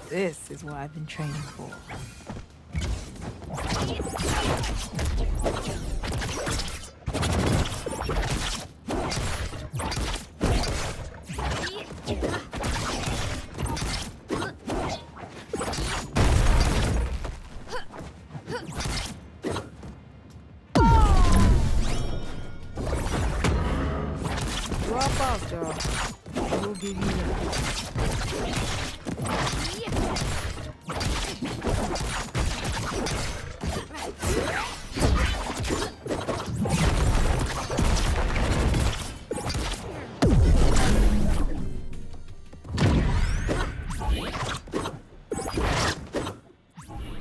This is what I've been training for. Drop off, Joe. We'll give you that.